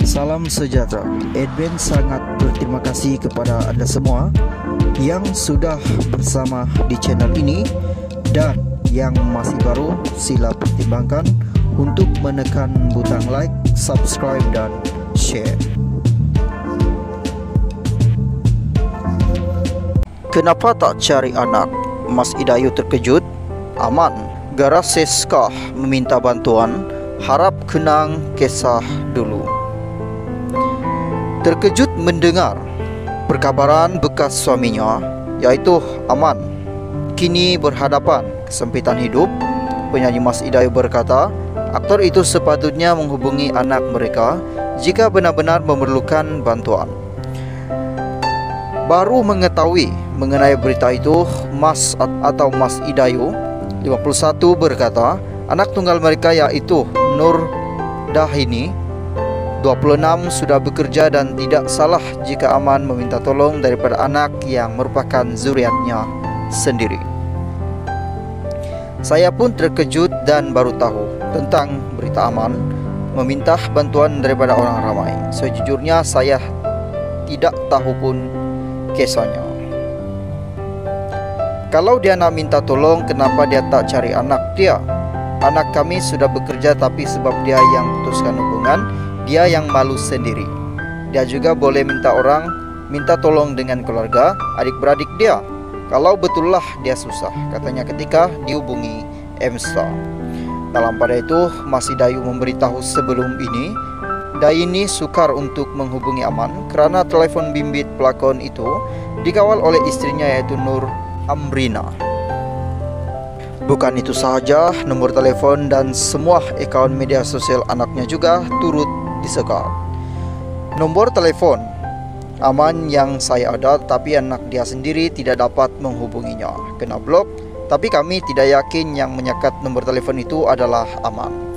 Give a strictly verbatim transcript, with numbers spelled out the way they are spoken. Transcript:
Salam sejahtera. Admin sangat berterima kasih kepada anda semua yang sudah bersama di channel ini, dan yang masih baru sila pertimbangkan untuk menekan butang like, subscribe dan share. Kenapa tak cari anak? Mas Idayu terkejut. Aman. Garaseskah meminta bantuan? Harap kenang kisah dulu. Terkejut mendengar perkabaran bekas suaminya, yaitu Aman, kini berhadapan kesempitan hidup. Penyanyi Mas Idayu berkata, aktor itu sepatutnya menghubungi anak mereka jika benar-benar memerlukan bantuan. Baru mengetahui mengenai berita itu, Mas atau Mas Idayu lima puluh satu berkata, anak tunggal mereka yaitu Nur Dahini dua puluh enam sudah bekerja dan tidak salah jika Aman meminta tolong daripada anak yang merupakan zuriatnya sendiri. Saya pun terkejut dan baru tahu tentang berita Aman meminta bantuan daripada orang ramai. Sejujurnya saya tidak tahu pun kisahnya. Kalau dia nak minta tolong, kenapa dia tak cari anak dia? Anak kami sudah bekerja, tapi sebab dia yang putuskan hubungan, dia yang malu sendiri. Dia juga boleh minta orang minta tolong dengan keluarga, adik-beradik dia. Kalau betullah dia susah, katanya ketika dihubungi Emsa. Dalam pada itu, Mas Idayu memberitahu sebelum ini, Daini sukar untuk menghubungi Aman kerana telefon bimbit pelakon itu dikawal oleh istrinya yaitu Nur Amrina. Bukan itu sahaja, nomor telefon dan semua akaun media sosial anaknya juga turut disekat. Nombor telefon Aman yang saya ada, tapi anak dia sendiri tidak dapat menghubunginya, kena blok. Tapi kami tidak yakin yang menyekat nomor telefon itu adalah Aman.